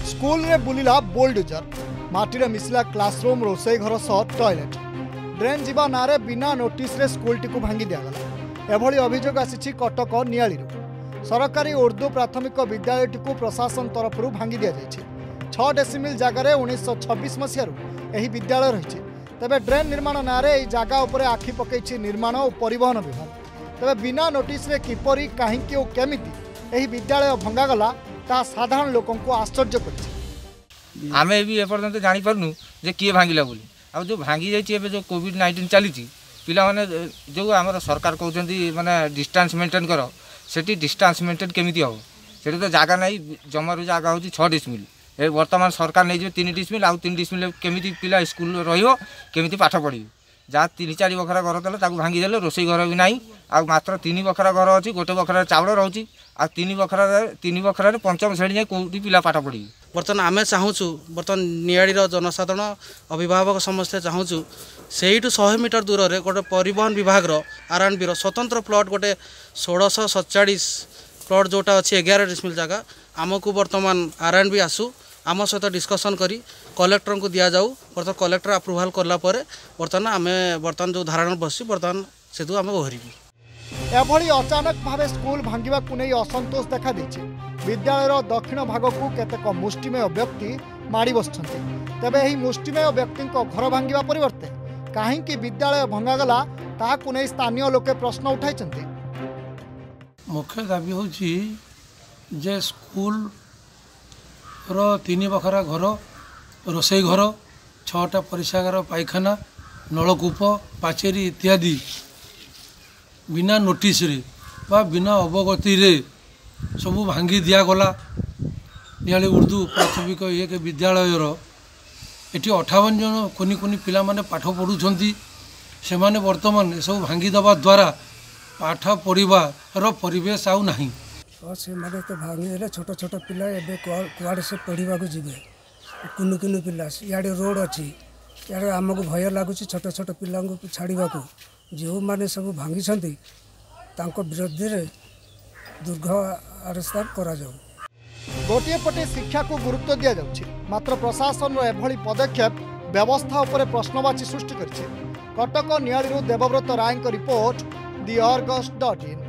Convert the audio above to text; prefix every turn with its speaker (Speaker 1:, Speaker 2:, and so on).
Speaker 1: School रे बुलिला बोल्डोजर माटी मिसला classroom रोसई घर सह टॉयलेट ड्रेन जीवा नारे बिना नोटिस रे स्कूल टी भांगी दिगला एभली अभियोग आसी कटक नियाली सरकारी उर्दू प्राथमिक विद्यालय टी प्रशासन तरफ भांगी दि जाए 6 डेसिमिल जगार 1926 मसीह विद्यालय रही तेबे ड्रेन निर्माण नारे जगह उपरे आखि पकई निर्माण और परिवहन विभाग तेबे बिना नोटिस रे किपरि काहींकि और केमिति विद्यालय भंगागला ता साधारण लोकों को आश्चर्य कर
Speaker 2: आमे भी एपर्यंत जानी पारनु जे किए भांगिला बोली आ जो भांगी जाइए जो कोविड-19 चली पिला माने जो आमर सरकार कहते माने डिस्टेंस मेंटेन कर सेठी डिस्टेंस मेंटेन केमिति हो सेठी तो जगह नहीं जमार जगह होची 6 डिसमिल ए वर्तमान सरकार नहीं 3 डिसमिल आउ 3 डिसमिल केमिति पिला स्कूल रहियो केमिति पाठ पढ़ी जहाँ 3-4 बखरा घर देले ताकू भांगी देले रोसई घर भी नहीं आ मात्र 3 बखरा घर अच्छी गोटे बखरा चावल रोची आ 3 बखरा पंचम श्रेणी जाए कौटी पिला पाठ पढ़ी
Speaker 3: बर्तमान आमे चाहूँ बर्तमान नियाड़ी जनसाधारण अभिभावक समस्ते चाहूँ से 100 मीटर दूर रे गोटे परिवहन विभाग R&B स्वतंत्र प्लॉट गोटे 1647 प्लॉट जोटा अच्छी 11 डिसमिल जगह आमको बर्तमान R&B आसू आम सहित डिस्कसन करी कलेक्टर को दि जाऊ बर्तमान कलेक्टर अप्रूवाल कला बर्तमान आम बर्तमान जो धारणा बस बर्तमान से आम ओहरबू
Speaker 1: एभली अचानक भावे स्कूल भांगिबा को नहीं असंतोष देखा देछि विद्यालय दक्षिण भाग को केतेक मुष्टिमेय व्यक्ति माड़ी बसछन्ते तेबे एही मुष्टिमेय व्यक्ति घर भांगिबा परिवर्ते काहींकि विद्यालय भंगागला ताहाकु नहीं स्थानीय लोके प्रश्न उठाइछन्ते।
Speaker 4: मुख्य दाबी होछि जे स्कूल रो 3 बखरा घर रोसई घर 6टा परिस्रागार पायखाना नलकूप पाचेरी इत्यादि बिना नोटिस रे बा बिना अवगति रे सबू भांगी दिगला नियाली उर्दू प्राथमिक एक विद्यालय एटी 58 जन कोनी कोनी पिला माने पाठ पढ़ुछंती से माने वर्तमान सब भांगी दबा द्वारा पाठ पढ़िबार परिवेश आउ नाही
Speaker 5: से माने तो भांगी छोट छोट पिला एबे कुआड़े से पढ़ा को जीवे कुनु कुनु पिला इे रोड अच्छी इे आमको भय लगुच छोट छोट पिला छाड़ा को जो मैंने सब भांगी विरोध में दुर्घ आविष्कार करा जाऊ।
Speaker 1: गोटे पटे शिक्षा को गुरुत्व दि जाउछि मात्र प्रशासन एभली पदक्षेप व्यवस्था उपरे प्रश्नवाची सृष्टि करछि। Cuttack Niali Debabrata Ray report the अर्गस.in